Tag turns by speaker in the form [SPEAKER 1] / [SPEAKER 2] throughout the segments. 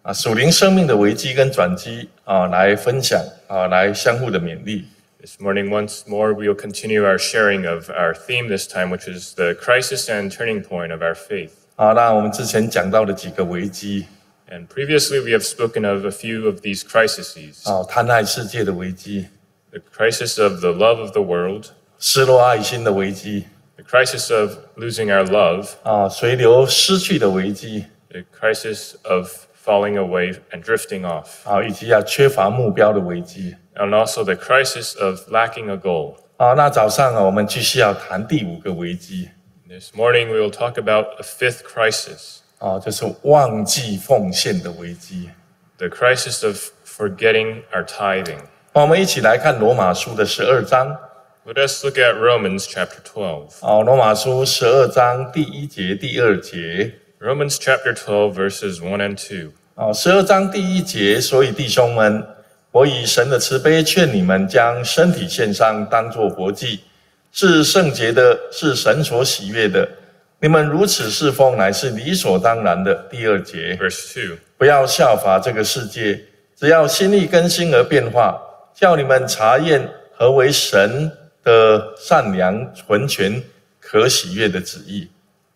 [SPEAKER 1] 属灵生命的危机跟转机来分享来相互的勉励。
[SPEAKER 2] This morning, once more, we will continue our sharing of our theme this time, which is the crisis and turning point of our faith.
[SPEAKER 1] 那我们之前讲到的几个危机。
[SPEAKER 2] And previously, we have spoken of a few of these crises.
[SPEAKER 1] 贪爱世界的危机。
[SPEAKER 2] The crisis of the love of the world.
[SPEAKER 1] 失落爱心的危机。
[SPEAKER 2] The crisis of losing our love.
[SPEAKER 1] 随流失去的危机。
[SPEAKER 2] The crisis of falling away and drifting off.
[SPEAKER 1] 以及缺乏目标的危机。
[SPEAKER 2] And also the crisis of lacking a goal.
[SPEAKER 1] 那早上我们继续要谈第5个危机。
[SPEAKER 2] This morning we will talk about a 5th crisis.
[SPEAKER 1] 就是忘记奉献的危机。
[SPEAKER 2] The crisis of forgetting our tithing.
[SPEAKER 1] 我们一起来看罗马书的12章。
[SPEAKER 2] Let us look at Romans chapter 12.
[SPEAKER 1] 罗马书12章第1节、第2节。
[SPEAKER 2] Romans chapter 12 verses 1 and 2.
[SPEAKER 1] 12章第1节，所以弟兄们，我以神的慈悲劝你们，将身体献上，当作活祭，是圣洁的，是神所喜悦的。你们如此侍奉，乃是理所当然的。第2节
[SPEAKER 2] Verse 2.
[SPEAKER 1] 不要效法这个世界，只要心意更新而变化，叫你们查验何为神的善良、纯全、可喜悦的旨意。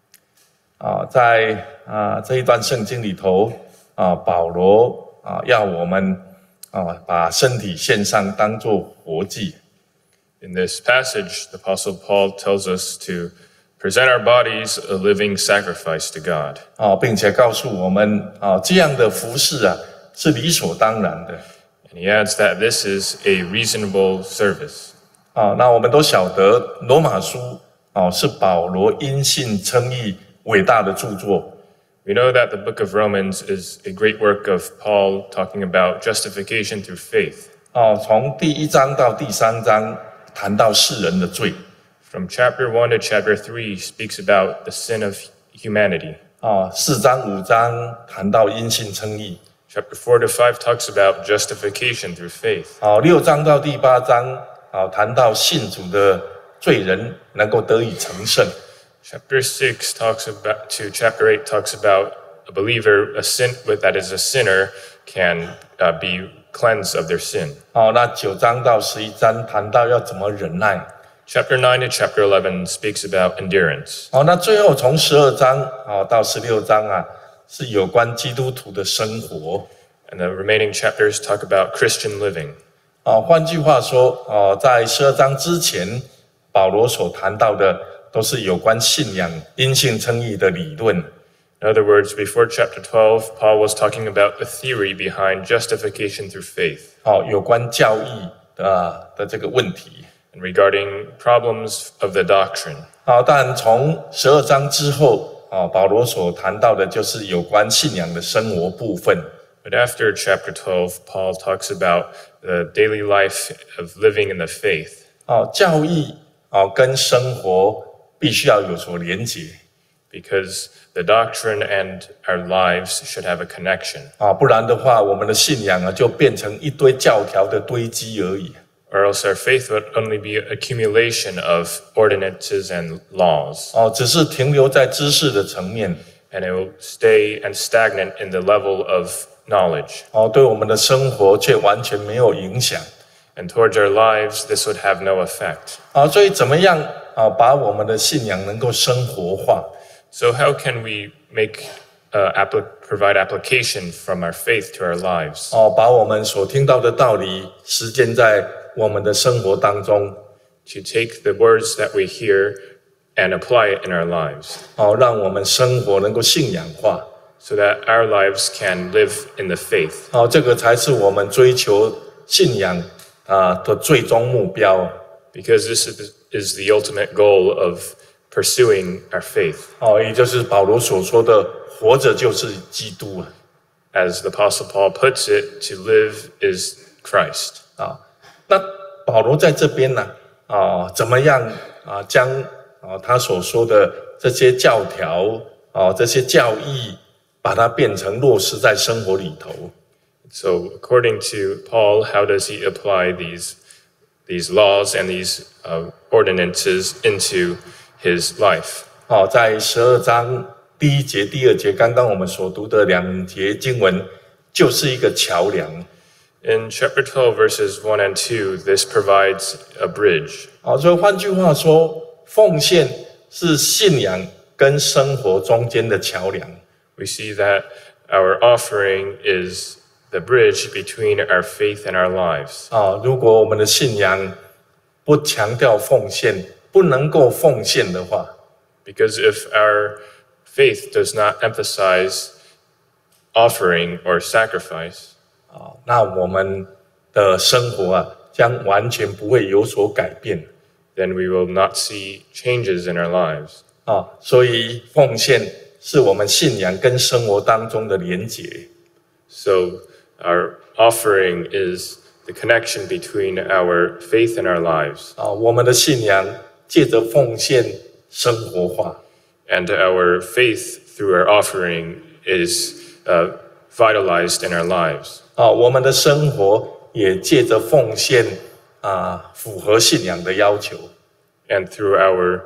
[SPEAKER 1] 在这一段圣经里头，保罗要我们把身体献上，当作活祭。
[SPEAKER 2] In this passage, the Apostle Paul tells us to present our bodies a living sacrifice to God.
[SPEAKER 1] 并且告诉我们这样的服事是理所当然的。
[SPEAKER 2] And he adds that this is a reasonable service.
[SPEAKER 1] 那我们都晓得罗马书是保罗因信称义伟大的著作。
[SPEAKER 2] We know that the book of Romans is a great work of Paul talking about justification through faith.
[SPEAKER 1] 从第1章到第3章谈到世人的罪。
[SPEAKER 2] From chapter 1 to chapter 3 speaks about the sin of humanity.
[SPEAKER 1] 4章5章谈到因信称义。
[SPEAKER 2] Chapter 4 to 5 talks about justification through faith.
[SPEAKER 1] 6章到第8章谈到信主的罪人能够得以成圣。
[SPEAKER 2] Chapter 6 talks about to chapter 8 talks about a believer, that is a sinner, can be cleansed of their sin.
[SPEAKER 1] 那9章到11章谈到要怎么忍耐。
[SPEAKER 2] Chapter 9 to chapter 11 speaks about endurance.
[SPEAKER 1] 那最后从12章到16章是有关基督徒的生活。
[SPEAKER 2] And the remaining chapters talk about Christian living.
[SPEAKER 1] 换句话说，在12章之前，保罗所谈到的都是有关信仰、因信称义的理论。
[SPEAKER 2] In other words, before chapter 12, Paul was talking about the theory behind justification through faith.
[SPEAKER 1] 有关教义的这个问题。
[SPEAKER 2] And regarding problems of the doctrine.
[SPEAKER 1] 但从12章之后，保罗所谈到的就是有关信仰的生活部分。
[SPEAKER 2] But after chapter 12, Paul talks about the daily life of living in the faith.
[SPEAKER 1] 教义跟生活必须要有所连结。
[SPEAKER 2] Because the doctrine and our lives should have a connection.
[SPEAKER 1] 不然的话，我们的信仰就变成一堆教条的堆积而已。
[SPEAKER 2] Or else our faith would only be an accumulation of ordinances and laws.
[SPEAKER 1] 只是停留在知识的层面。
[SPEAKER 2] And it will stay and stagnant in the level of knowledge.
[SPEAKER 1] 对我们的生活却完全没有影响。
[SPEAKER 2] And towards our lives, this would have no effect.
[SPEAKER 1] 所以怎么样把我们的信仰能够生活化？
[SPEAKER 2] So how can we provide application from our faith to our lives?
[SPEAKER 1] 把我们所听到的道理实践在我们的生活当中。
[SPEAKER 2] To take the words that we hear and apply it in our lives.
[SPEAKER 1] 让我们生活能够信仰化。
[SPEAKER 2] So that our lives can live in the faith.
[SPEAKER 1] 这个才是我们追求信仰的最终目标。
[SPEAKER 2] Because this is the ultimate goal of pursuing our faith.
[SPEAKER 1] 也就是保罗所说的，活着就是基督。
[SPEAKER 2] As the Apostle Paul puts it, to live is Christ.
[SPEAKER 1] 那保罗在这边呢，怎么样将他所说的这些教条这些教义，把它变成落实在生活里头。
[SPEAKER 2] So according to Paul, how does he apply these laws and these ordinances into his life?
[SPEAKER 1] 在12章第1节、第2节，刚刚我们所读的2节经文， 就是一个桥梁。
[SPEAKER 2] In chapter 12, verses 1 and 2, this provides a bridge.
[SPEAKER 1] 所以换句话说，奉献是信仰跟生活中间的桥梁。
[SPEAKER 2] We see that our offering is the bridge between our faith and our lives.
[SPEAKER 1] 如果我们的信仰不强调奉献，不能够奉献的话，
[SPEAKER 2] Because if our faith does not emphasize offering or sacrifice,
[SPEAKER 1] 那我们的生活将完全不会有所改变。
[SPEAKER 2] then we will not see changes in our lives.
[SPEAKER 1] 所以奉献是我们信仰跟生活当中的连结。
[SPEAKER 2] So our offering is the connection between our faith and our lives.
[SPEAKER 1] 我们的信仰借着奉献生活化。
[SPEAKER 2] And our faith through our offering is vitalized in our lives.
[SPEAKER 1] 我们的生活也借着奉献符合信仰的要求。
[SPEAKER 2] And through our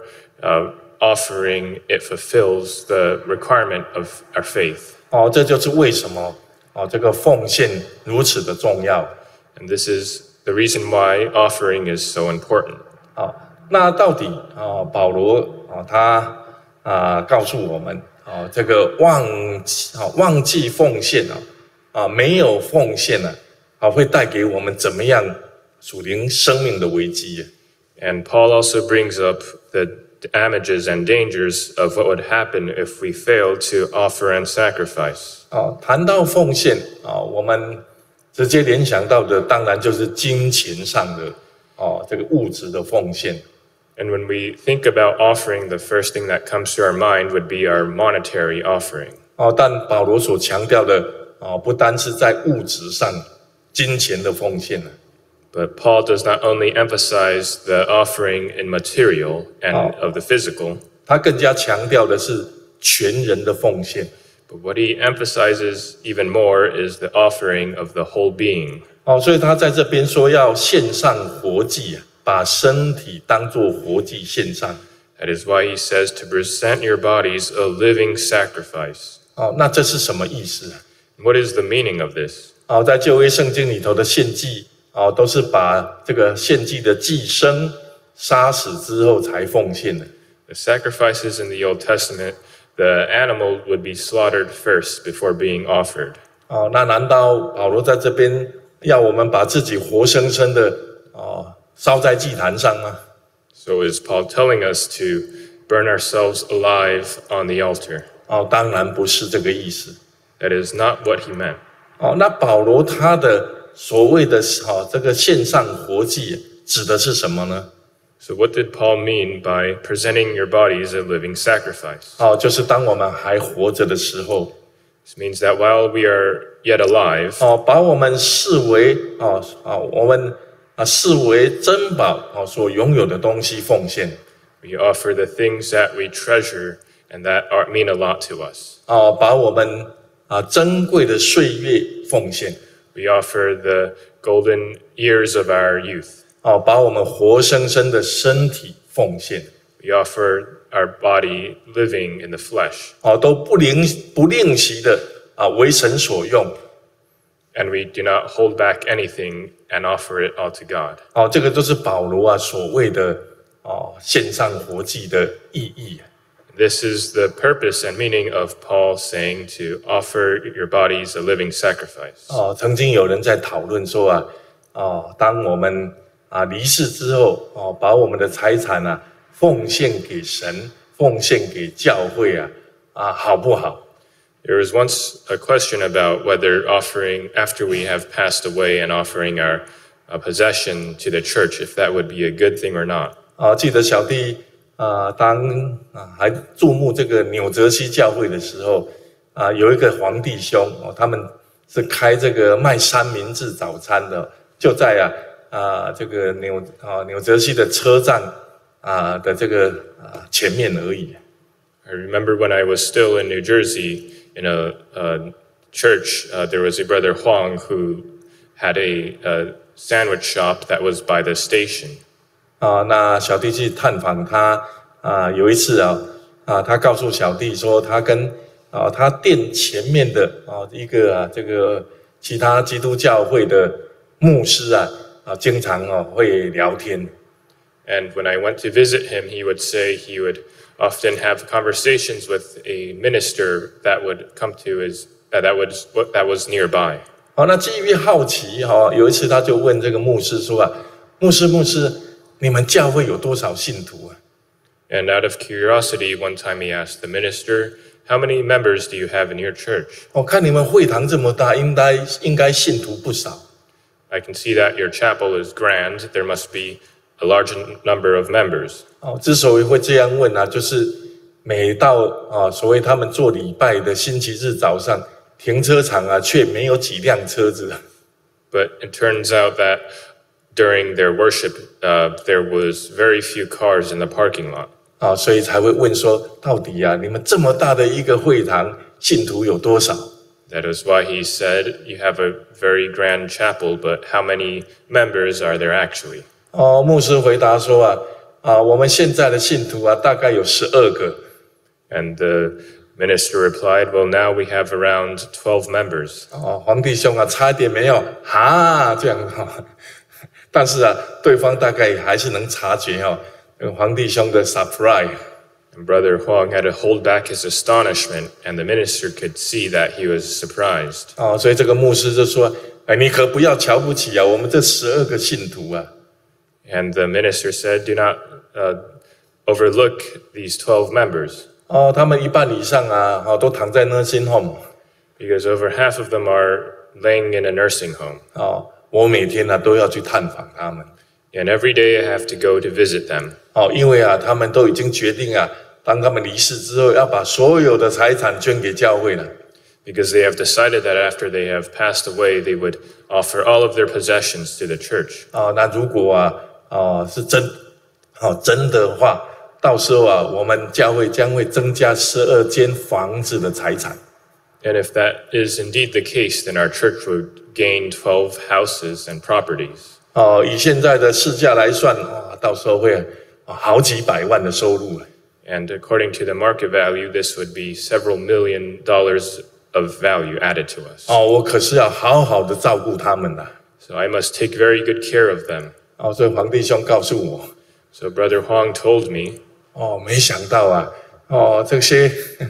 [SPEAKER 2] offering, it fulfills the requirement of our faith.
[SPEAKER 1] 这就是为什么这个奉献如此的重要。
[SPEAKER 2] And this is the reason why offering is so important.
[SPEAKER 1] 那到底保罗他告诉我们这个忘记奉献没有奉献会带给我们怎么样属灵生命的危机。
[SPEAKER 2] And Paul also brings up the damages and dangers of what would happen if we fail to offer and sacrifice.
[SPEAKER 1] 谈到奉献我们直接联想到的当然就是金钱上的这个物质的奉献。
[SPEAKER 2] And when we think about offering, the first thing that comes to our mind would be our monetary offering.
[SPEAKER 1] 但保罗所强调的不单是在物质上金钱的奉献。
[SPEAKER 2] But Paul does not only emphasize the offering in material and of the physical,
[SPEAKER 1] 他更加强调的是全人的奉献。
[SPEAKER 2] but what he emphasizes even more is the offering of the whole being.
[SPEAKER 1] 所以他在这边说要献上活祭把身体当作活祭献上。
[SPEAKER 2] That is why he says to present your bodies a living sacrifice.
[SPEAKER 1] 那这是什么意思？
[SPEAKER 2] What is the meaning of this?
[SPEAKER 1] 在旧约圣经里头的献祭都是把这个献祭的祭牲杀死之后才奉献的。
[SPEAKER 2] The sacrifices in the Old Testament, the animal would be slaughtered first before being offered.
[SPEAKER 1] 那难道保罗在这边要我们把自己活生生的烧在祭坛上吗？
[SPEAKER 2] So is Paul telling us to burn ourselves alive on the altar?
[SPEAKER 1] 当然不是这个意思。
[SPEAKER 2] That is not what he meant.
[SPEAKER 1] 那保罗他的所谓的这个献上活祭指的是什么呢？
[SPEAKER 2] So what did Paul mean by presenting your body as a living sacrifice?
[SPEAKER 1] 就是当我们还活着的时候，
[SPEAKER 2] This means that while we are yet alive,
[SPEAKER 1] 把我们视为我们视为珍宝所拥有的东西奉献。
[SPEAKER 2] we offer the things that we treasure and that mean a lot to us.
[SPEAKER 1] 把我们珍贵的岁月奉献。
[SPEAKER 2] We offer the golden years of our youth.
[SPEAKER 1] 把我们活生生的身体奉献。
[SPEAKER 2] We offer our body living in the flesh.
[SPEAKER 1] 都不吝惜的为神所用。
[SPEAKER 2] And we do not hold back anything and offer it all to God.
[SPEAKER 1] 这个都是保罗所谓的献上活祭的意义。
[SPEAKER 2] This is the purpose and meaning of Paul saying to offer your bodies a living sacrifice.
[SPEAKER 1] 曾经有人在讨论说当我们离世之后把我们的财产奉献给神，奉献给教会好不好？
[SPEAKER 2] There was once a question about whether offering after we have passed away and offering our possession to the church, if that would be a good thing or not.
[SPEAKER 1] 记得小弟当还注目这个纽泽西教会的时候有一个黄弟兄他们是开这个卖三明治早餐的，就在这个纽泽西的车站的这个前面而已。
[SPEAKER 2] I remember when I was still in New Jersey in a church, there was a brother Huang who had a sandwich shop that was by the station.
[SPEAKER 1] 那小弟去探访他有一次他告诉小弟说他跟他殿前面的一个这个其他基督教会的牧师经常会聊天。
[SPEAKER 2] And when I went to visit him, he would say he would often have conversations with a minister that would come to his that was nearby.
[SPEAKER 1] 那基于好奇有一次他就问这个牧师说牧师，你们教会有多少信徒啊？
[SPEAKER 2] And out of curiosity, one time he asked the minister, "How many members do you have in your church?"
[SPEAKER 1] 我看你们会堂这么大，应该信徒不少。
[SPEAKER 2] I can see that your chapel is grand. There must be a large number of members.
[SPEAKER 1] 之所以会这样问就是每到所谓他们做礼拜的星期日早上，停车场却没有几辆车子。
[SPEAKER 2] But it turns out that during their worship, there was very few cars in the parking lot.
[SPEAKER 1] 所以才会问说，到底你们这么大的一个会堂，信徒有多少？
[SPEAKER 2] That is why he said, "You have a very grand chapel, but how many members are there actually?"
[SPEAKER 1] 牧师回答说我们现在的信徒大概有12个。
[SPEAKER 2] And the minister replied, "Well, now we have around 12 members."
[SPEAKER 1] 黄弟兄差一点没有这样但是对方大概还是能察觉黄弟兄的 surprise。
[SPEAKER 2] And Brother Huang had to hold back his astonishment, and the minister could see that he was surprised.
[SPEAKER 1] 所以这个牧师就说，你可不要瞧不起我们这12个信徒
[SPEAKER 2] And the minister said, "Do not overlook these 12 members."
[SPEAKER 1] 他们一半以上都躺在nursing home。
[SPEAKER 2] Because over half of them are laying in a nursing home.
[SPEAKER 1] 我每天都要去探访他们。
[SPEAKER 2] And every day I have to go to visit them.
[SPEAKER 1] 因为他们都已经决定当他们离世之后，要把所有的财产捐给教会了。
[SPEAKER 2] Because they have decided that after they have passed away, they would offer all of their possessions to the church.
[SPEAKER 1] 那如果是真的话，到时候我们教会将会增加12间房子的财产。
[SPEAKER 2] And if that is indeed the case, then our church would gain 12 houses and properties.
[SPEAKER 1] 以现在的市价来算，到时候会好几百万的收入。
[SPEAKER 2] And according to the market value, this would be several $million of value added to us.
[SPEAKER 1] 我可是要好好的照顾他们的。
[SPEAKER 2] So I must take very good care of them.
[SPEAKER 1] 所以黄弟兄告诉我，
[SPEAKER 2] So Brother Huang told me,
[SPEAKER 1] 没想到这些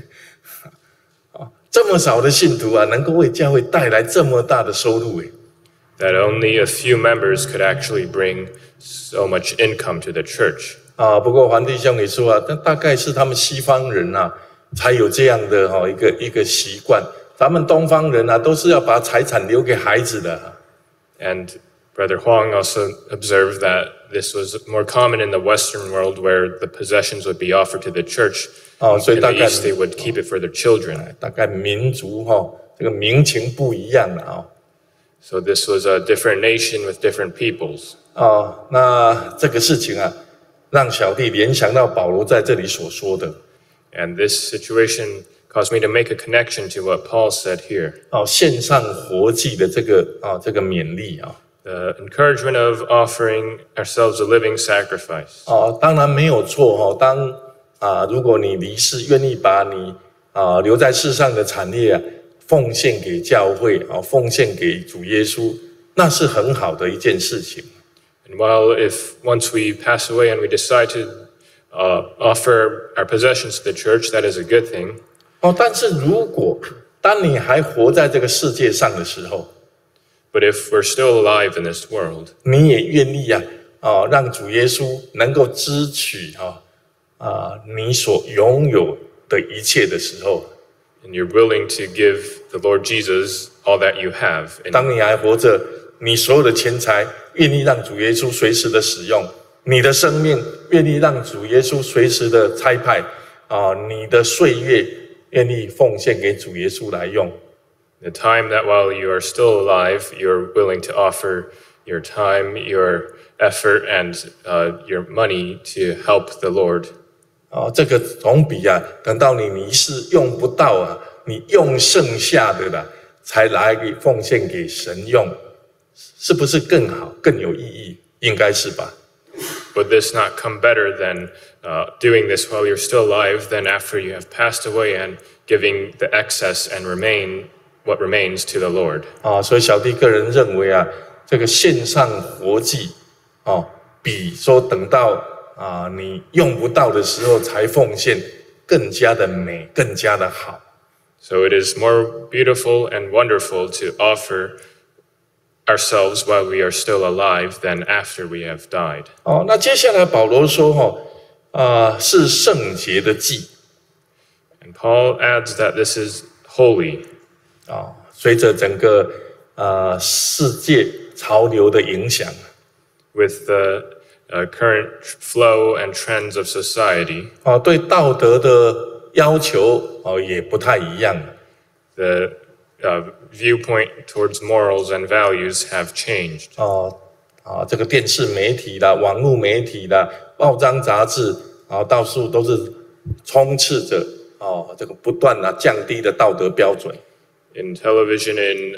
[SPEAKER 1] 这么少的信徒能够为教会带来这么大的收入。
[SPEAKER 2] that only a few members could actually bring so much income to the church.
[SPEAKER 1] 不过黄弟兄也说但大概是他们西方人才有这样的一个习惯，咱们东方人都是要把财产留给孩子的。
[SPEAKER 2] And Brother Huang also observed that this was more common in the Western world, where the possessions would be offered to the church. In the East, they would keep it for their children.
[SPEAKER 1] 大概民族这个民情不一样了
[SPEAKER 2] So this was a different nation with different peoples.
[SPEAKER 1] 那这个事情让小弟联想到保罗在这里所说的。
[SPEAKER 2] And this situation caused me to make a connection to what Paul said here.
[SPEAKER 1] 献上活祭的这个勉励
[SPEAKER 2] The encouragement of offering ourselves a living sacrifice.
[SPEAKER 1] 当然没有错如果你离世，愿意把你留在世上的产业奉献给教会奉献给主耶稣，那是很好的一件事情。
[SPEAKER 2] And while if once we pass away and we decide to offer our possessions to the church, that is a good thing.
[SPEAKER 1] 但是如果当你还活在这个世界上的时候，
[SPEAKER 2] But if we're still alive in this world,
[SPEAKER 1] 你也愿意让主耶稣能够支取你所拥有的一切的时候，
[SPEAKER 2] and you're willing to give the Lord Jesus all that you have, and
[SPEAKER 1] 当你还活着，你所有的钱财愿意让主耶稣随时的使用，你的生命愿意让主耶稣随时的差派你的岁月愿意奉献给主耶稣来用。
[SPEAKER 2] the time that while you are still alive, you're willing to offer your time, your effort, and your money to help the Lord.
[SPEAKER 1] 这个总比等到你离世用不到你用剩下的才来奉献给神用，是不是更好更有意义？应该是吧。
[SPEAKER 2] Would this not come better than doing this while you're still alive, than after you have passed away and giving the excess and what remains to the Lord.
[SPEAKER 1] 所以小弟个人认为啊，这个献上活祭比说等到你用不到的时候才奉献更加的美，更加的好。
[SPEAKER 2] So it is more beautiful and wonderful to offer ourselves while we are still alive than after we have died.
[SPEAKER 1] 那接下来保罗说是圣洁的祭。
[SPEAKER 2] And Paul adds that this is holy.
[SPEAKER 1] 随着整个世界潮流的影响
[SPEAKER 2] with the current flow and trends of society.
[SPEAKER 1] 对道德的要求也不太一样。
[SPEAKER 2] The viewpoint towards morals and values have changed.
[SPEAKER 1] 这个电视媒体啦、网络媒体啦、报章杂志到处都是充斥着这个不断降低的道德标准。
[SPEAKER 2] In television, in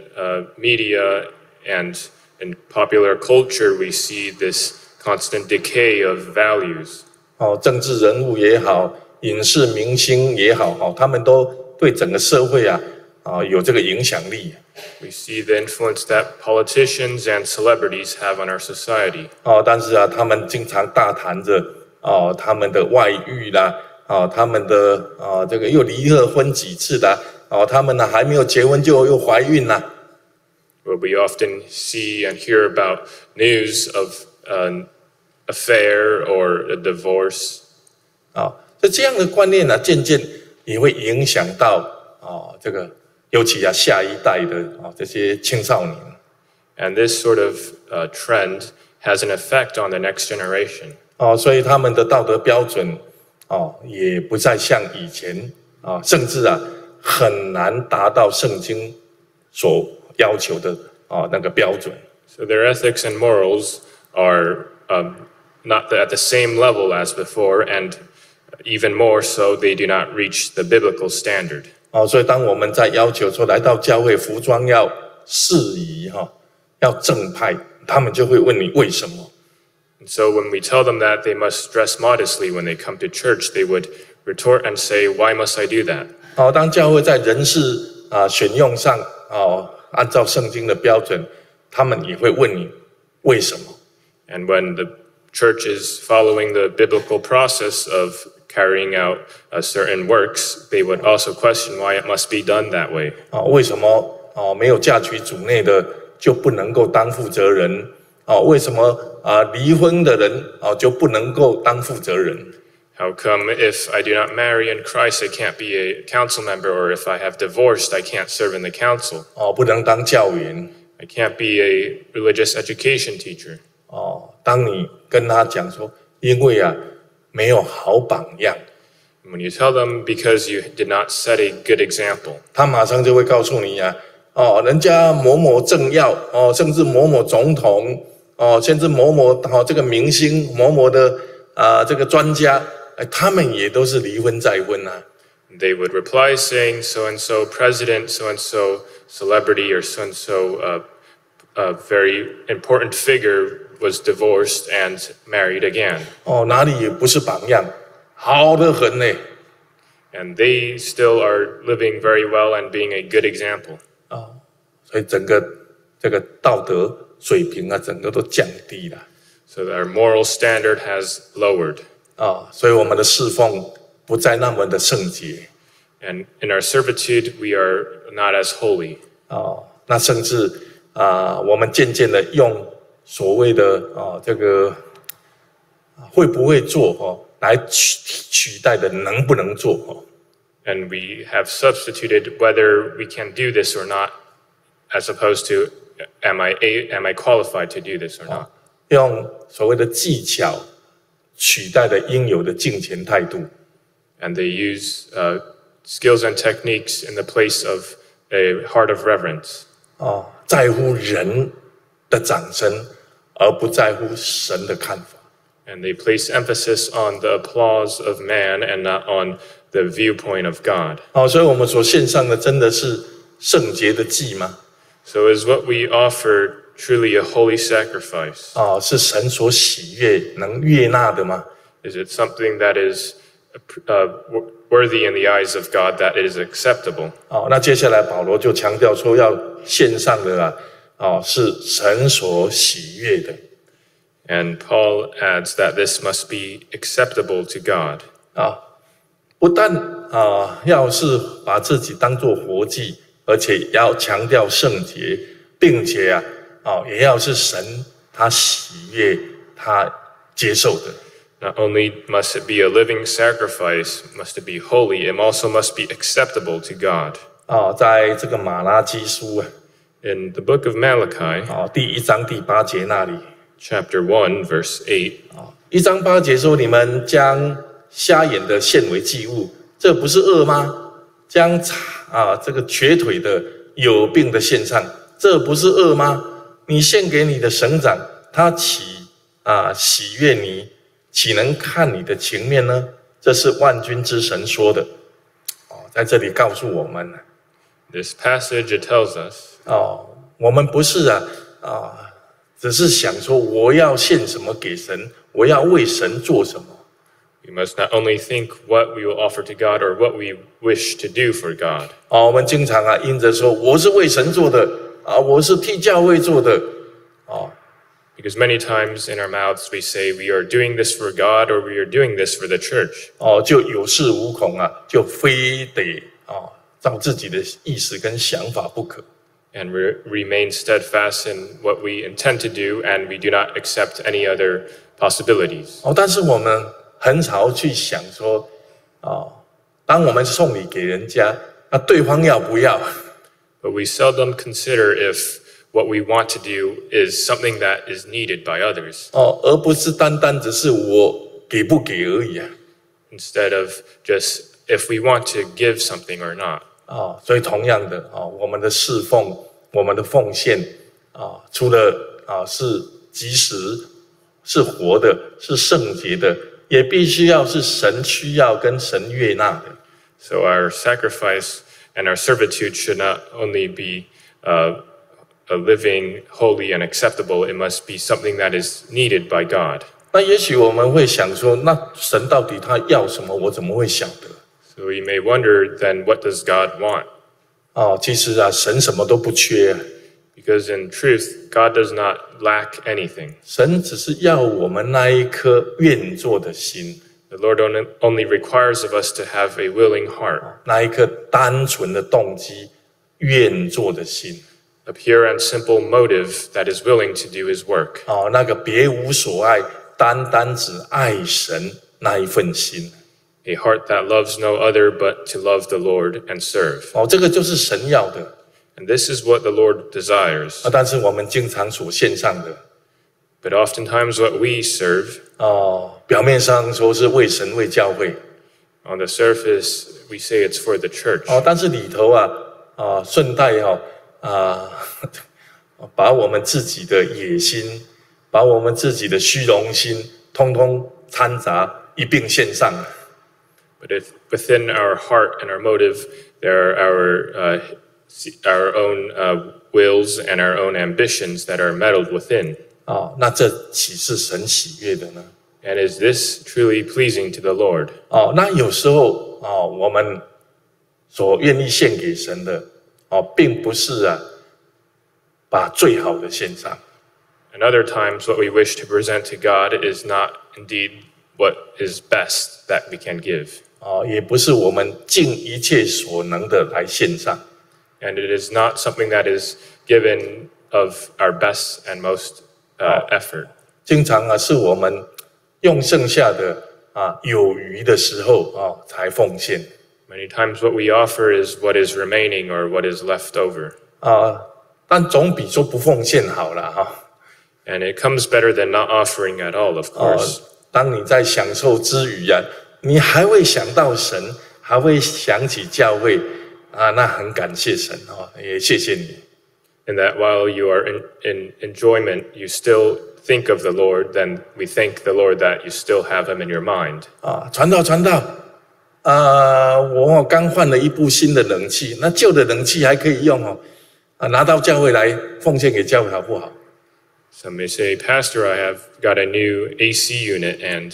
[SPEAKER 2] media, and in popular culture, we see this constant decay of values.
[SPEAKER 1] 政治人物也好，影视明星也好，他们都对整个社会有这个影响力。
[SPEAKER 2] We see the influence that politicians and celebrities have on our society.
[SPEAKER 1] 但是他们经常大谈着他们的外遇啦，他们的这个又离婚几次的，他们还没有结婚就又怀孕啦。
[SPEAKER 2] Where we often see and hear about news of an affair or a divorce.
[SPEAKER 1] 所以这样的观念渐渐也会影响到这个，尤其下一代的这些青少年。
[SPEAKER 2] And this sort of trend has an effect on the next generation.
[SPEAKER 1] 所以他们的道德标准也不再像以前甚至很难达到圣经所要求的那个标准。
[SPEAKER 2] So their ethics and morals are not at the same level as before, and even more so, they do not reach the biblical standard.
[SPEAKER 1] 所以当我们在要求说来到教会服装要适宜要正派，他们就会问你为什么。
[SPEAKER 2] And so when we tell them that they must dress modestly when they come to church, they would retort and say, "Why must I do that?"
[SPEAKER 1] 当教会在人事选用上按照圣经的标准，他们也会问你为什么。
[SPEAKER 2] And when the church is following the biblical process of carrying out certain works, they would also question why it must be done that way.
[SPEAKER 1] 为什么没有嫁娶主内的就不能够当负责人？为什么离婚的人就不能够当负责人？
[SPEAKER 2] How come if I do not marry in Christ, I can't be a council member, or if I have divorced, I can't serve in the council?
[SPEAKER 1] 不能当教员。
[SPEAKER 2] I can't be a religious education teacher.
[SPEAKER 1] 当你跟他讲说，因为没有好榜样。
[SPEAKER 2] When you tell them because you did not set a good example,
[SPEAKER 1] 他马上就会告诉你人家某某政要甚至某某总统甚至某某这个明星某某的这个专家，他们也都是离婚再婚
[SPEAKER 2] They would reply saying so and so president, so and so celebrity, or so and so a very important figure was divorced and married again.
[SPEAKER 1] 哪里也不是榜样，好得很呢。
[SPEAKER 2] And they still are living very well and being a good example.
[SPEAKER 1] 所以整个这个道德水平整个都降低了。
[SPEAKER 2] So our moral standard has lowered.
[SPEAKER 1] 所以我们的侍奉不再那么的圣洁。
[SPEAKER 2] And in our servitude, we are not as holy.
[SPEAKER 1] 那甚至我们渐渐的用所谓的这个会不会做来取代的能不能做。
[SPEAKER 2] And we have substituted whether we can do this or not, as opposed to am I qualified to do this or not?
[SPEAKER 1] 用所谓的技巧取代了应有的敬虔态度。
[SPEAKER 2] And they use skills and techniques in the place of a heart of reverence.
[SPEAKER 1] 在乎人的掌声，而不在乎神的看法。
[SPEAKER 2] And they place emphasis on the applause of man and not on the viewpoint of God.
[SPEAKER 1] 所以我们所献上的真的是圣洁的祭吗？
[SPEAKER 2] So is what we offer truly a holy sacrifice?
[SPEAKER 1] 是神所喜悦、能悦纳的吗？
[SPEAKER 2] Is it something that is worthy in the eyes of God, that it is acceptable.
[SPEAKER 1] 那接下来保罗就强调说，要献上的是神所喜悦的。
[SPEAKER 2] And Paul adds that this must be acceptable to God.
[SPEAKER 1] 不但要是把自己当作活祭，而且要强调圣洁，并且也要是神他喜悦、他接受的。
[SPEAKER 2] Not only must it be a living sacrifice, must it be holy, it also must be acceptable to God.
[SPEAKER 1] 在这个马拉基书
[SPEAKER 2] In the book of Malachi,
[SPEAKER 1] 第1章第8节那里，
[SPEAKER 2] chapter 1, verse 8,
[SPEAKER 1] 1章8节说：“你们将瞎眼的献为祭物，这不是恶吗？将这个瘸腿的、有病的献上，这不是恶吗？你献给你的省长，他岂喜悦你？岂能看你的情面呢？这是万军之神说的。”在这里告诉我们
[SPEAKER 2] this passage, it tells us
[SPEAKER 1] 我们不是只是想说我要献什么给神，我要为神做什么。
[SPEAKER 2] we must not only think what we will offer to God or what we wish to do for God.
[SPEAKER 1] 我们经常因着说我是为神做的我是替教会做的
[SPEAKER 2] Because many times in our mouths we say we are doing this for God or we are doing this for the church.
[SPEAKER 1] 就有恃无恐就非得照自己的意思跟想法不可。
[SPEAKER 2] And we remain steadfast in what we intend to do, and we do not accept any other possibilities.
[SPEAKER 1] 但是我们很少去想说当我们送礼给人家对方要不要。
[SPEAKER 2] But we seldom consider if what we want to do is something that is needed by others.
[SPEAKER 1] 而不是单单只是我给不给而已
[SPEAKER 2] Instead of just if we want to give something or not.
[SPEAKER 1] 所以同样的我们的侍奉，我们的奉献除了是即时、是活的、是圣洁的，也必须要是神需要跟神悦纳的。
[SPEAKER 2] So our sacrifice and our servitude should not only be a living, holy, and acceptable. It must be something that is needed by God.
[SPEAKER 1] 那也许我们会想说，那神到底他要什么？我怎么会晓得？
[SPEAKER 2] So we may wonder then, what does God want?
[SPEAKER 1] 其实神什么都不缺
[SPEAKER 2] Because in truth, God does not lack anything.
[SPEAKER 1] 神只是要我们那一颗愿做的心，
[SPEAKER 2] The Lord only requires of us to have a willing heart,
[SPEAKER 1] 那一颗单纯的动机，愿做的心。
[SPEAKER 2] a pure and simple motive that is willing to do His work.
[SPEAKER 1] 那个别无所爱，单单只爱神那一份心。
[SPEAKER 2] A heart that loves no other but to love the Lord and serve.
[SPEAKER 1] 这个就是神要的。
[SPEAKER 2] And this is what the Lord desires.
[SPEAKER 1] 但是我们经常所献上的，
[SPEAKER 2] But oftentimes what we serve,
[SPEAKER 1] 表面上说是为神为教会，
[SPEAKER 2] on the surface, we say it's for the church.
[SPEAKER 1] 但是里头顺带把我们自己的野心，把我们自己的虚荣心，通通掺杂一并献上。
[SPEAKER 2] But if within our heart and our motive, there are our own wills and our own ambitions that are meddled within.
[SPEAKER 1] 那这岂是神喜悦的呢？
[SPEAKER 2] And is this truly pleasing to the Lord?
[SPEAKER 1] 那有时候我们所愿意献给神的并不是把最好的献上。
[SPEAKER 2] And other times, what we wish to present to God is not indeed what is best that we can give.
[SPEAKER 1] 也不是我们尽一切所能的来献上。
[SPEAKER 2] And it is not something that is given of our best and most effort.
[SPEAKER 1] 经常是我们用剩下的有余的时候才奉献。
[SPEAKER 2] Many times what we offer is what is remaining or what is left over.
[SPEAKER 1] 但总比说不奉献好了
[SPEAKER 2] And it comes better than not offering at all, of course.
[SPEAKER 1] 当你在享受之余你还会想到神，还会想起教会那很感谢神也谢谢你。
[SPEAKER 2] And that while you are in enjoyment, you still think of the Lord, then we thank the Lord that you still have Him in your mind.
[SPEAKER 1] 传道我刚换了一部新的冷气，那旧的冷气还可以用拿到教会来奉献给教会好不好？
[SPEAKER 2] Some may say, Pastor, I have got a new AC unit, and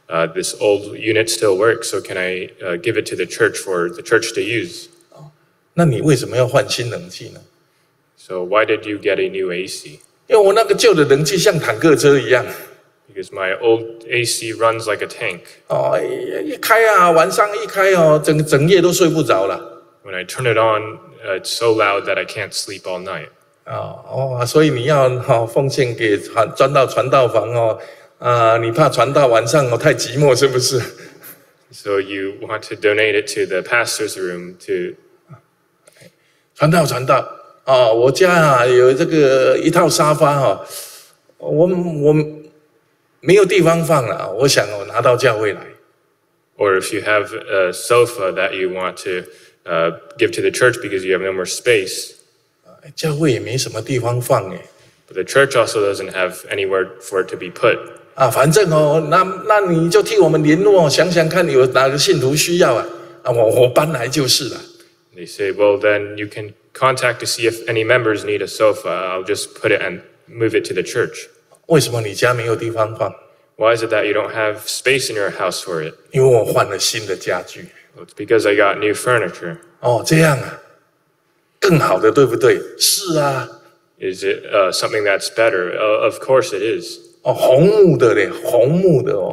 [SPEAKER 2] this old unit still works, so can I give it to the church for the church to use?
[SPEAKER 1] 那你为什么要换新冷气呢？
[SPEAKER 2] So why did you get a new AC?
[SPEAKER 1] 因为我那个旧的冷气像坦克车一样，
[SPEAKER 2] Because my old AC runs like a tank.
[SPEAKER 1] 哦，一开啊，晚上一开哦，整夜都睡不着了。
[SPEAKER 2] When I turn it on, it's so loud that I can't sleep all night.
[SPEAKER 1] 所以你要奉献给传道房哦，你怕传道晚上太寂寞是不是？
[SPEAKER 2] So you want to donate it to the pastor's room to
[SPEAKER 1] 传道我家有这个一套沙发我没有地方放了，我想我拿到教会来。
[SPEAKER 2] or if you have a sofa that you want to give to the church because you have no more space.
[SPEAKER 1] 教会也没什么地方放哎。
[SPEAKER 2] But the church also doesn't have anywhere for it to be put.
[SPEAKER 1] 反正那你就替我们联络，想想看有哪个信徒需要我搬来就是了。
[SPEAKER 2] They say, well, then you can contact to see if any members need a sofa. I'll just put it and move it to the church.
[SPEAKER 1] 为什么你家没有地方放？
[SPEAKER 2] Why is it that you don't have space in your house for it?
[SPEAKER 1] 因为我换了新的家具。
[SPEAKER 2] Well, it's because I got new furniture.
[SPEAKER 1] 这样更好的对不对？是啊。
[SPEAKER 2] Is it something that's better? Of course it is.
[SPEAKER 1] 红木的嘞，红木的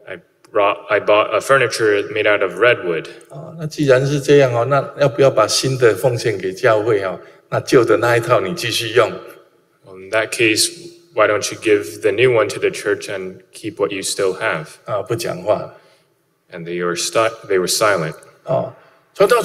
[SPEAKER 2] I bought a furniture made out of redwood.
[SPEAKER 1] 那既然是这样那要不要把新的奉献给教会那旧的那一套你继续用。
[SPEAKER 2] Well, in that case, why don't you give the new one to the church and keep what you still have?
[SPEAKER 1] 不讲话。
[SPEAKER 2] And they were silent.
[SPEAKER 1] 传道。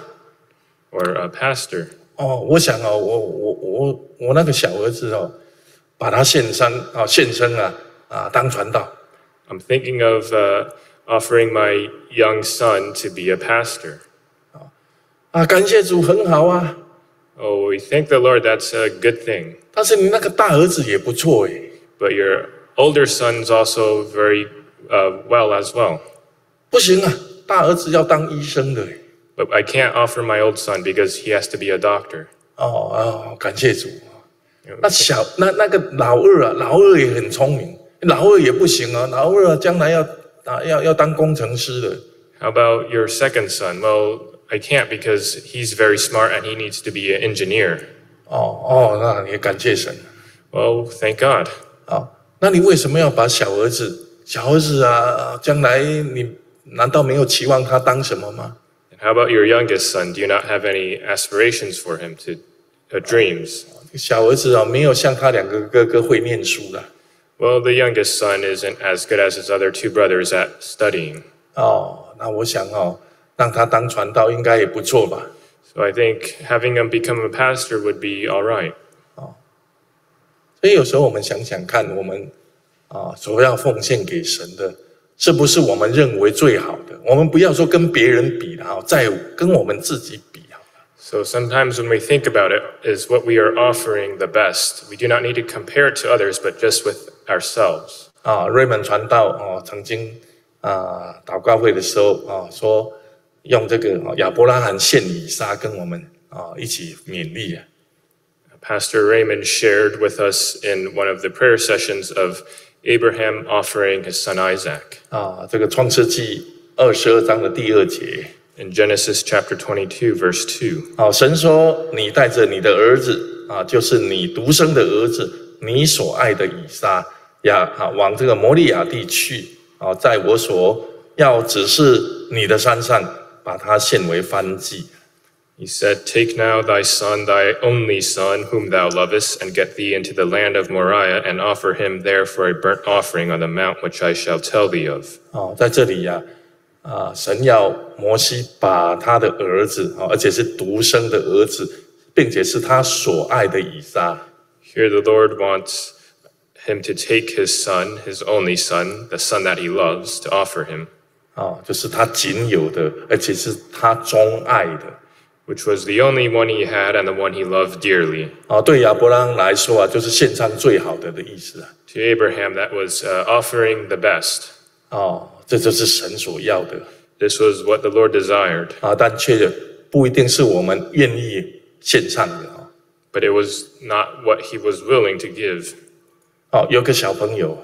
[SPEAKER 2] Or pastor.
[SPEAKER 1] 我想我那个小儿子把他献身当传道。
[SPEAKER 2] I'm thinking of offering my young son to be a pastor.
[SPEAKER 1] 感谢主，很好啊。
[SPEAKER 2] Oh, we thank the Lord. That's a good thing.
[SPEAKER 1] 但是你那个大儿子也不错耶。
[SPEAKER 2] But your older son's also very well as well.
[SPEAKER 1] 不行大儿子要当医生的耶。
[SPEAKER 2] But I can't offer my old son because he has to be a doctor.
[SPEAKER 1] 感谢主。那个老二也很聪明，老二也不行老二将来要当工程师的。
[SPEAKER 2] How about your second son? Well, I can't because he's very smart and he needs to be an engineer.
[SPEAKER 1] 那也感谢神。
[SPEAKER 2] Well, thank God.
[SPEAKER 1] 那你为什么要把小儿子将来你难道没有期望他当什么吗？
[SPEAKER 2] How about your youngest son? Do you not have any aspirations for him dreams?
[SPEAKER 1] 小儿子没有像他两个哥哥会念书的。
[SPEAKER 2] Well, the youngest son isn't as good as his other two brothers at studying.
[SPEAKER 1] 那我想让他当传道应该也不错吧。
[SPEAKER 2] So I think having him become a pastor would be all right.
[SPEAKER 1] 所以有时候我们想想看，我们所要奉献给神的，是不是我们认为最好的？我们不要说跟别人比了，再跟我们自己比好了。
[SPEAKER 2] So sometimes when we think about it, is what we are offering the best. We do not need to compare it to others, but just with ourselves.
[SPEAKER 1] Raymond 传道曾经祷告会的时候说用这个亚伯拉罕献以撒跟我们一起勉励。
[SPEAKER 2] Pastor Raymond shared with us in one of the prayer sessions of Abraham offering his son Isaac.
[SPEAKER 1] 这个创世纪22章的第2节。
[SPEAKER 2] In Genesis chapter 22, verse 2.
[SPEAKER 1] 神说：“你带着你的儿子就是你独生的儿子，你所爱的以撒往这个摩利亚地去在我所要指示你的山上，把他献为燔祭。”
[SPEAKER 2] He said, Take now thy son, thy only son, whom thou lovest, and get thee into the land of Moriah, and offer him there for a burnt offering on the mount which I shall tell thee of.
[SPEAKER 1] 在这里神要摩西把他的儿子而且是独生的儿子，并且是他所爱的以撒。
[SPEAKER 2] Here the Lord wants him to take his son, his only son, the son that he loves, to offer him.
[SPEAKER 1] 就是他仅有的，而且是他钟爱的。
[SPEAKER 2] Which was the only one he had and the one he loved dearly.
[SPEAKER 1] 对亚伯拉罕来说就是献上最好的意思。
[SPEAKER 2] To Abraham, that was offering the best.
[SPEAKER 1] 这就是神所要的。
[SPEAKER 2] This was what the Lord desired.
[SPEAKER 1] 但却不一定是我们愿意献上的。
[SPEAKER 2] But it was not what he was willing to give.
[SPEAKER 1] 有个小朋友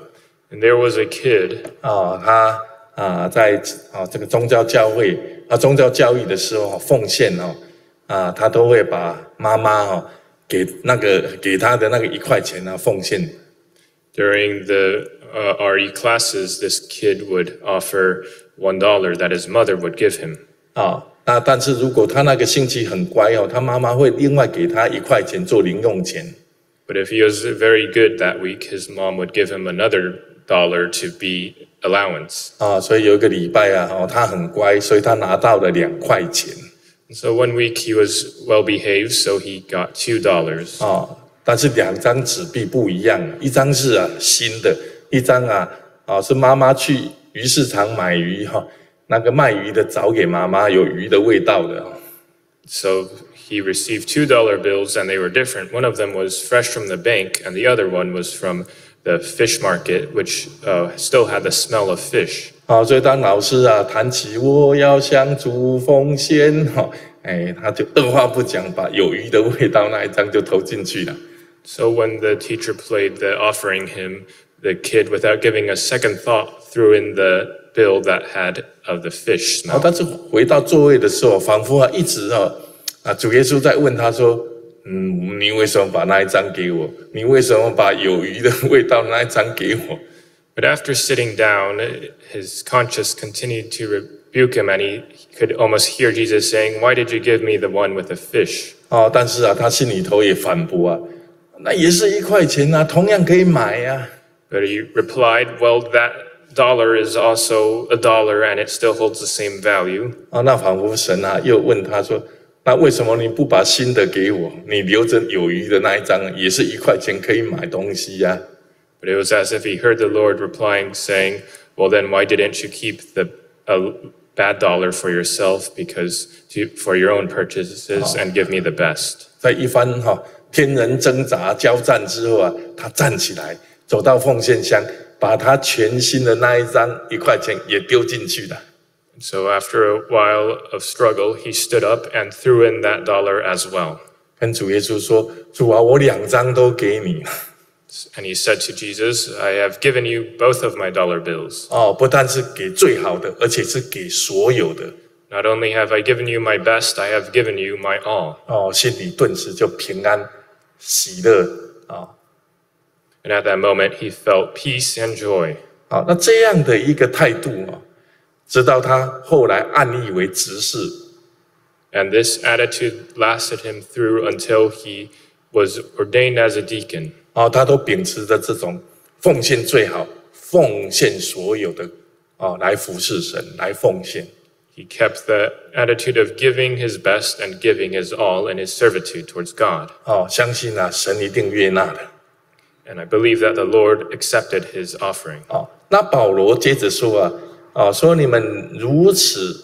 [SPEAKER 2] And there was a kid
[SPEAKER 1] 他在这个宗教教会宗教教育的时候奉献他都会把妈妈给他的那个1块钱奉献。
[SPEAKER 2] During the RE classes, this kid would offer $1 that his mother would give him.
[SPEAKER 1] 但是如果他那个星期很乖他妈妈会另外给他1块钱做零用钱。
[SPEAKER 2] But if he was very good that week, his mom would give him another $1 to be allowance.
[SPEAKER 1] 所以有一个礼拜他很乖，所以他拿到了2块钱。
[SPEAKER 2] So one week he was well behaved, so he got $2.
[SPEAKER 1] 但是2张纸币不一样，一张是新的，一张是妈妈去鱼市场买鱼那个卖鱼的找给妈妈有鱼的味道的。
[SPEAKER 2] So he received $2 bills and they were different. One of them was fresh from the bank and the other one was from the fish market, which still had the smell of fish.
[SPEAKER 1] 所以当老师谈起我要向主奉献他就二话不讲把有鱼的味道那一张就投进去了。
[SPEAKER 2] So when the teacher played the offering hymn, the kid, without giving a second thought, threw in the bill that had of the fish smell.
[SPEAKER 1] 但是回到座位的时候，仿佛一直主耶稣在问他说：“你为什么把那一张给我？你为什么把有鱼的味道那一张给我？”
[SPEAKER 2] But after sitting down, his conscience continued to rebuke him, and he could almost hear Jesus saying, "Why did you give me the one with the fish?"
[SPEAKER 1] 但是他心里头也反驳那也是1块钱同样可以买
[SPEAKER 2] But he replied, "Well, that $1 is also $1, and it still holds the same value."
[SPEAKER 1] 那仿佛神又问他说：“那为什么你不把新的给我？你留着有余的那一张，也是1块钱可以买东西呀。”
[SPEAKER 2] But it was as if he heard the Lord replying, saying, "Well, then why didn't you keep the bad $1 for yourself, for your own purchases, and give me the best?"
[SPEAKER 1] 在一番天人挣扎交战之后他站起来，走到奉献箱，把他全新的那一张1块钱也丢进去了。
[SPEAKER 2] So after a while of struggle, he stood up and threw in that $1 as well.
[SPEAKER 1] 跟主耶稣说：“主我2张都给你。”
[SPEAKER 2] And he said to Jesus, "I have given you both of my $1 bills."
[SPEAKER 1] 不但是给最好的，而且是给所有的。
[SPEAKER 2] Not only have I given you my best, I have given you my all.
[SPEAKER 1] 心里顿时就平安喜乐
[SPEAKER 2] And at that moment, he felt peace and joy.
[SPEAKER 1] 那这样的一个态度直到他后来按立为执事。
[SPEAKER 2] And this attitude lasted him through until he was ordained as a deacon.
[SPEAKER 1] 他都秉持着这种奉献最好，奉献所有的来服侍神，来奉献。
[SPEAKER 2] He kept the attitude of giving his best and giving his all in his servitude towards God.
[SPEAKER 1] 相信神一定悦纳的。
[SPEAKER 2] And I believe that the Lord accepted his offering.
[SPEAKER 1] 那保罗接着说说你们如此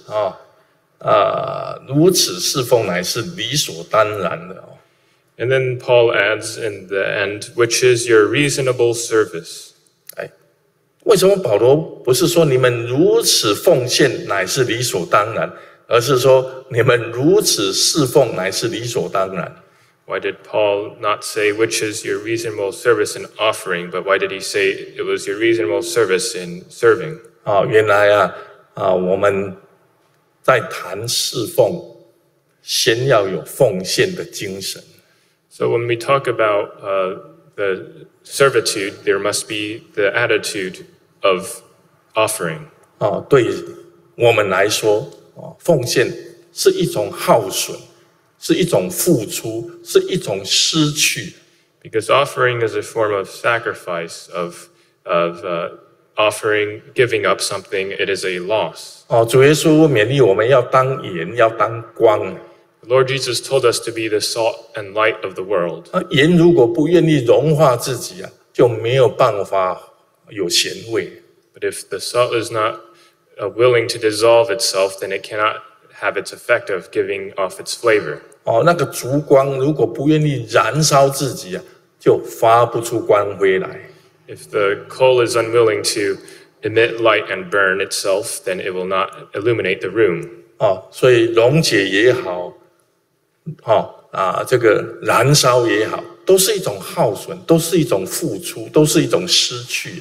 [SPEAKER 1] 侍奉乃是理所当然的。
[SPEAKER 2] And then Paul adds in the end, which is your reasonable service.
[SPEAKER 1] 为什么保罗不是说你们如此奉献乃是理所当然，而是说你们如此侍奉乃是理所当然？
[SPEAKER 2] Why did Paul not say, which is your reasonable service in offering, but why did he say it was your reasonable service in serving?
[SPEAKER 1] 原来我们在谈侍奉，先要有奉献的精神。
[SPEAKER 2] So when we talk about the servitude, there must be the attitude of offering.
[SPEAKER 1] 对我们来说，奉献是一种耗损，是一种付出，是一种失去。
[SPEAKER 2] Because offering is a form of sacrifice, of offering, giving up something. It is a loss.
[SPEAKER 1] 主耶稣勉励我们要当盐，要当光。
[SPEAKER 2] The Lord Jesus told us to be the salt and light of the world.
[SPEAKER 1] 盐如果不愿意融化自己就没有办法有咸味。
[SPEAKER 2] But if the salt is not willing to dissolve itself, then it cannot have its effect of giving off its flavor.
[SPEAKER 1] 那个烛光如果不愿意燃烧自己就发不出光辉来。
[SPEAKER 2] If the coal is unwilling to emit light and burn itself, then it will not illuminate the room.
[SPEAKER 1] 所以溶解也好，这个燃烧也好，都是一种耗损，都是一种付出，都是一种失去。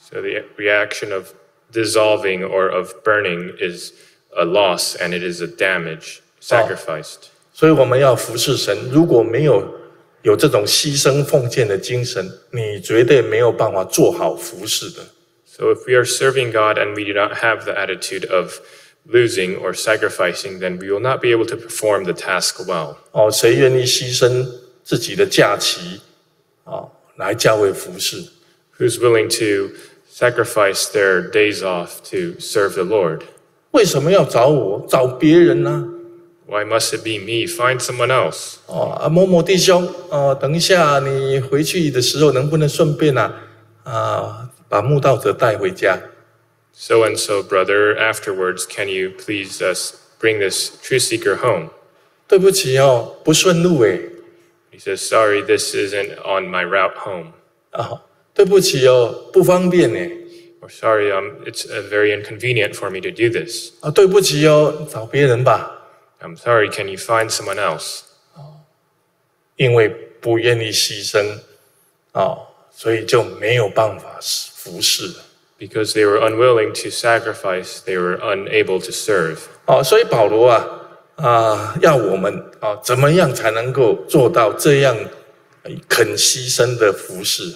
[SPEAKER 2] So the reaction of dissolving or of burning is a loss, and it is a damage sacrificed.
[SPEAKER 1] 所以我们要服侍神，如果没有这种牺牲奉献的精神，你绝对没有办法做好服侍的。
[SPEAKER 2] So if we are serving God and we do not have the attitude of losing or sacrificing, then we will not be able to perform the task well.
[SPEAKER 1] 谁愿意牺牲自己的假期来教会服侍？
[SPEAKER 2] Who's willing to sacrifice their days off to serve the Lord?
[SPEAKER 1] 为什么要找我？找别人呢？
[SPEAKER 2] Why must it be me? Find someone else.
[SPEAKER 1] 某某弟兄，等一下你回去的时候，能不能顺便把慕道者带回家？
[SPEAKER 2] So and so, brother, afterwards, can you please bring this truth seeker home?
[SPEAKER 1] 对不起不顺路诶。
[SPEAKER 2] He says, sorry, this isn't on my route home.
[SPEAKER 1] 对不起不方便诶。
[SPEAKER 2] Or sorry, it's very inconvenient for me to do this.
[SPEAKER 1] 对不起找别人吧。
[SPEAKER 2] I'm sorry, can you find someone else?
[SPEAKER 1] 因为不愿意牺牲所以就没有办法服侍了。
[SPEAKER 2] Because they were unwilling to sacrifice, they were unable to serve.
[SPEAKER 1] 所以保罗要我们怎么样才能够做到这样肯牺牲的服侍？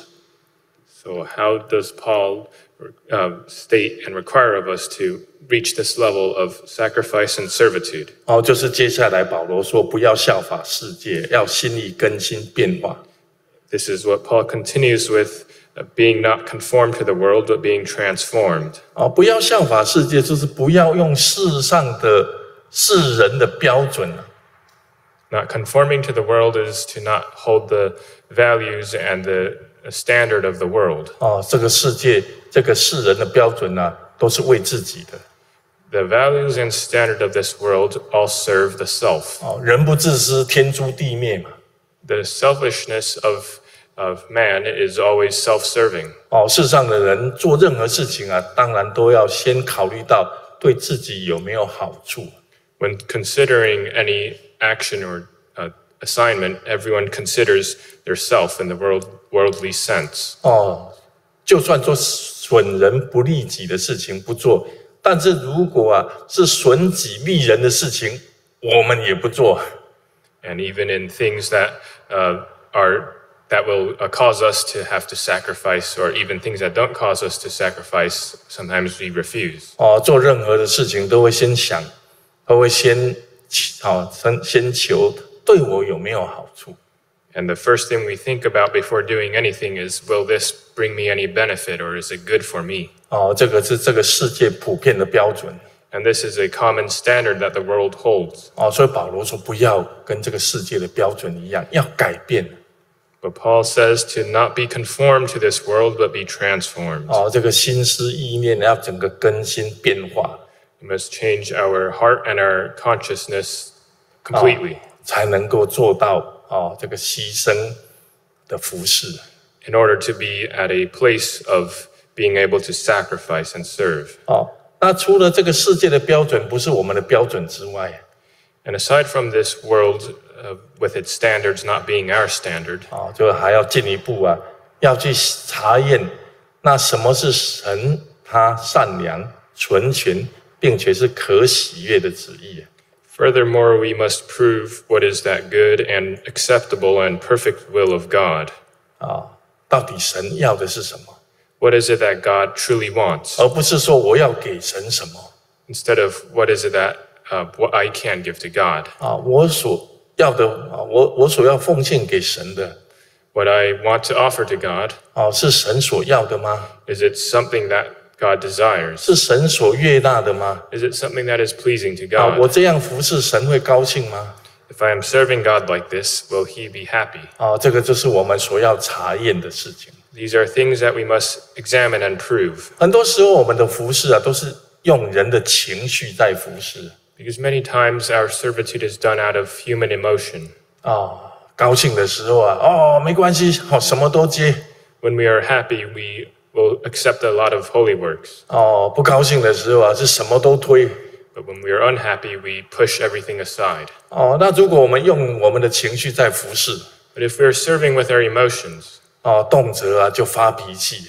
[SPEAKER 2] So how does Paul state and require of us to reach this level of sacrifice and servitude?
[SPEAKER 1] 就是接下来保罗说，不要效法世界，要心意更新变化。
[SPEAKER 2] This is what Paul continues with, being not conformed to the world, but being transformed.
[SPEAKER 1] 不要效法世界，就是不要用世上的世人的标准。
[SPEAKER 2] Not conforming to the world is to not hold the values and the standard of the world.
[SPEAKER 1] 这个世界，这个世人的标准都是为自己的。
[SPEAKER 2] The values and standard of this world all serve the self.
[SPEAKER 1] 人不自私，天诛地灭嘛。
[SPEAKER 2] The selfishness of man is always self-serving.
[SPEAKER 1] 世上的人做任何事情当然都要先考虑到对自己有没有好处。
[SPEAKER 2] When considering any action or assignment, everyone considers their self in the worldly sense.
[SPEAKER 1] 就算做损人不利己的事情不做，但是如果是损己利人的事情，我们也不做。
[SPEAKER 2] And even in things that will cause us to have to sacrifice, or even things that don't cause us to sacrifice, sometimes we refuse.
[SPEAKER 1] 做任何的事情都会先想，都会先求对我有没有好处。
[SPEAKER 2] And the first thing we think about before doing anything is, will this bring me any benefit, or is it good for me?
[SPEAKER 1] 这个是这个世界普遍的标准。
[SPEAKER 2] And this is a common standard that the world holds.
[SPEAKER 1] 所以保罗说不要跟这个世界的标准一样，要改变。
[SPEAKER 2] But Paul says to not be conformed to this world, but be transformed.
[SPEAKER 1] 这个心思意念要整个更新变化。
[SPEAKER 2] We must change our heart and our consciousness completely.
[SPEAKER 1] 才能够做到这个牺牲的服侍。
[SPEAKER 2] In order to be at a place of being able to sacrifice and serve.
[SPEAKER 1] 那除了这个世界的标准不是我们的标准之外，
[SPEAKER 2] And aside from this world with its standards not being our standard,
[SPEAKER 1] 就还要进一步要去查验那什么是神他善良、纯全，并且是可喜悦的旨意。
[SPEAKER 2] Furthermore, we must prove what is that good and acceptable and perfect will of God.
[SPEAKER 1] 到底神要的是什么？
[SPEAKER 2] What is it that God truly wants?
[SPEAKER 1] 而不是说我要给神什么。
[SPEAKER 2] Instead of what is it that what I can give to God?
[SPEAKER 1] 我所要的我所要奉献给神的，
[SPEAKER 2] What I want to offer to God,
[SPEAKER 1] 是神所要的吗？
[SPEAKER 2] is it something that God desires?
[SPEAKER 1] 是神所悦纳的吗？
[SPEAKER 2] Is it something that is pleasing to God?
[SPEAKER 1] 我这样服侍神会高兴吗？
[SPEAKER 2] If I am serving God like this, will He be happy?
[SPEAKER 1] 这个就是我们所要查验的事情。
[SPEAKER 2] These are things that we must examine and prove.
[SPEAKER 1] 很多时候我们的服侍都是用人的情绪在服侍。
[SPEAKER 2] Because many times our servitude is done out of human emotion.
[SPEAKER 1] 高兴的时候没关系，什么都接。
[SPEAKER 2] When we are happy, we will accept a lot of holy works.
[SPEAKER 1] 不高兴的时候是什么都推。
[SPEAKER 2] But when we are unhappy, we push everything aside.
[SPEAKER 1] 那如果我们用我们的情绪在服侍，
[SPEAKER 2] But if we are serving with our emotions,
[SPEAKER 1] 动辄就发脾气，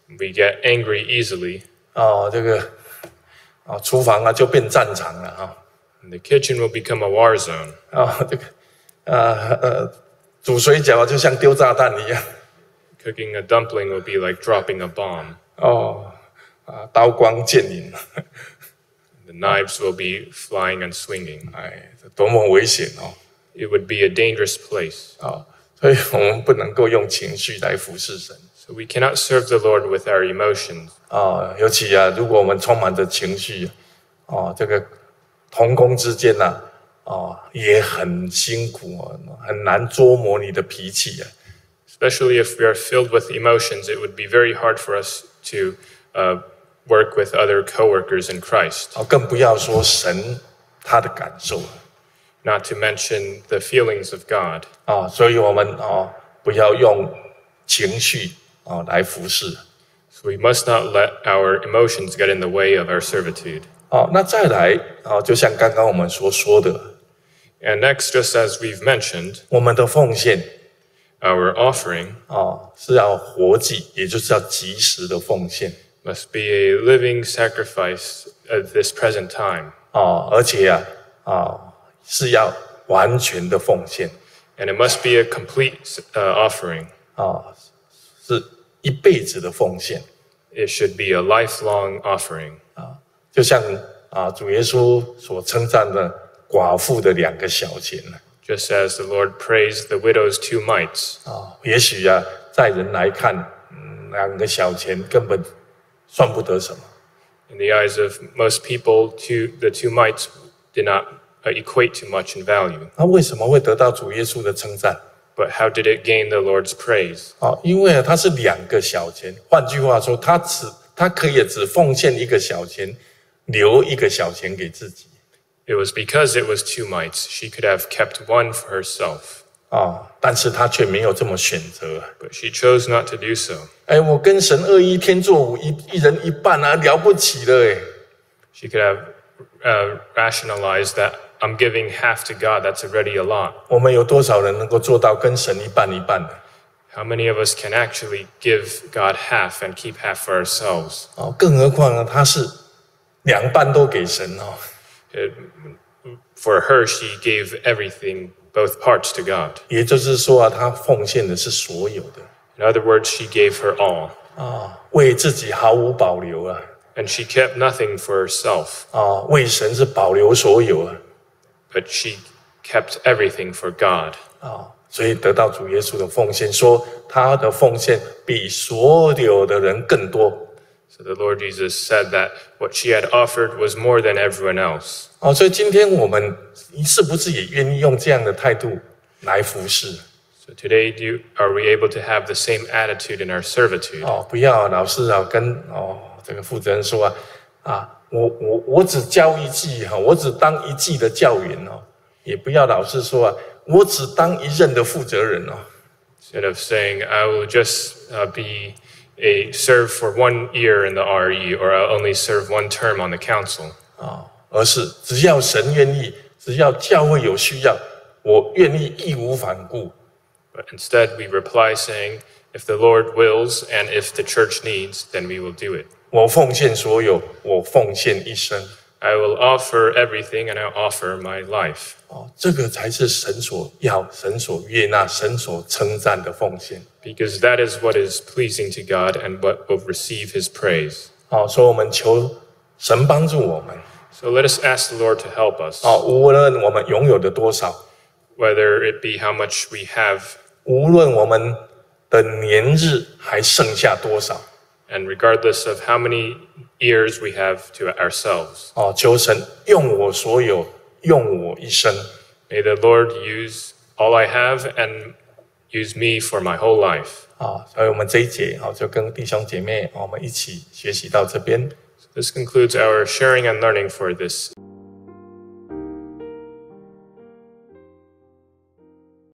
[SPEAKER 2] We get angry easily.
[SPEAKER 1] 这个厨房就变战场了啊。
[SPEAKER 2] And the kitchen will become a war zone.
[SPEAKER 1] 这个煮水饺就像丢炸弹一样。
[SPEAKER 2] Cooking a dumpling will be like dropping a bomb.
[SPEAKER 1] 刀光剑影。
[SPEAKER 2] The knives will be flying and swinging.
[SPEAKER 1] 这多么危险哦！
[SPEAKER 2] It would be a dangerous place.
[SPEAKER 1] 所以我们不能够用情绪来服侍神。
[SPEAKER 2] So we cannot serve the Lord with our emotions.
[SPEAKER 1] 尤其如果我们充满着情绪，这个同工之间也很辛苦很难捉摸你的脾气
[SPEAKER 2] Especially if we are filled with emotions, it would be very hard for us to work with other coworkers in Christ.
[SPEAKER 1] 更不要说神他的感受。
[SPEAKER 2] Not to mention the feelings of God.
[SPEAKER 1] 所以我们不要用情绪来服侍。
[SPEAKER 2] So we must not let our emotions get in the way of our servitude.
[SPEAKER 1] 那再来就像刚刚我们所说的
[SPEAKER 2] And next, just as we've mentioned,
[SPEAKER 1] 我们的奉献
[SPEAKER 2] our offering
[SPEAKER 1] 是要活祭，也就是要及时的奉献
[SPEAKER 2] must be a living sacrifice at this present time.
[SPEAKER 1] 而且是要完全的奉献
[SPEAKER 2] And it must be a complete offering.
[SPEAKER 1] 是一辈子的奉献。
[SPEAKER 2] It should be a lifelong offering.
[SPEAKER 1] 就像主耶稣所称赞的寡妇的2个小钱
[SPEAKER 2] Just as the Lord praised the widow's 2 mites.
[SPEAKER 1] 也许在人来看2个小钱根本算不得什么。
[SPEAKER 2] In the eyes of most people, the 2 mites did not equate to much in value.
[SPEAKER 1] 那为什么会得到主耶稣的称赞？
[SPEAKER 2] But how did it gain the Lord's praise?
[SPEAKER 1] 因为它是2个小钱，换句话说，他可以只奉献1个小钱，留1个小钱给自己。
[SPEAKER 2] It was because it was 2 mites. She could have kept 1 for herself.
[SPEAKER 1] 但是他却没有这么选择。
[SPEAKER 2] But she chose not to do so.
[SPEAKER 1] 我跟神2一天作五，一人1半了不起了
[SPEAKER 2] She could have rationalized that I'm giving half to God. That's already a lot.
[SPEAKER 1] 我们有多少人能够做到跟神1半1半的？
[SPEAKER 2] How many of us can actually give God half and keep half for ourselves?
[SPEAKER 1] 更何况呢，他是2半都给神
[SPEAKER 2] For her, she gave everything, both parts to God.
[SPEAKER 1] 也就是说他奉献的是所有的
[SPEAKER 2] In other words, she gave her all.
[SPEAKER 1] 为自己毫无保留
[SPEAKER 2] And she kept nothing for herself.
[SPEAKER 1] 为神是保留所有
[SPEAKER 2] But she kept everything for God.
[SPEAKER 1] 所以得到主耶稣的奉献，说他的奉献比所有的人更多。
[SPEAKER 2] So the Lord Jesus said that what she had offered was more than everyone else.
[SPEAKER 1] 所以今天我们是不是也愿意用这样的态度来服侍？
[SPEAKER 2] So today, are we able to have the same attitude in our servitude?
[SPEAKER 1] 不要老是跟这个负责人说我只教一季我只当1季的教员也不要老是说我只当1任的负责人
[SPEAKER 2] Instead of saying, I will just serve for 1 year in the RE, or I'll only serve 1 term on the council.
[SPEAKER 1] 而是只要神愿意，只要教会有需要，我愿意义无反顾。
[SPEAKER 2] But instead, we reply saying, if the Lord wills and if the church needs, then we will do it.
[SPEAKER 1] 我奉献所有，我奉献一生。
[SPEAKER 2] I will offer everything and I'll offer my life.
[SPEAKER 1] 这个才是神所要、神所悦纳、神所称赞的奉献。
[SPEAKER 2] Because that is what is pleasing to God and what will receive his praise.
[SPEAKER 1] 所以我们求神帮助我们。
[SPEAKER 2] So let us ask the Lord to help us.
[SPEAKER 1] 无论我们拥有的多少，
[SPEAKER 2] Whether it be how much we have,
[SPEAKER 1] 无论我们的年日还剩下多少，
[SPEAKER 2] and regardless of how many years we have to ourselves.
[SPEAKER 1] 求神用我所有，用我一生。
[SPEAKER 2] May the Lord use all I have and use me for my whole life.
[SPEAKER 1] 所以我们这一节就跟弟兄姐妹我们一起学习到这边。
[SPEAKER 2] This concludes our sharing and learning for this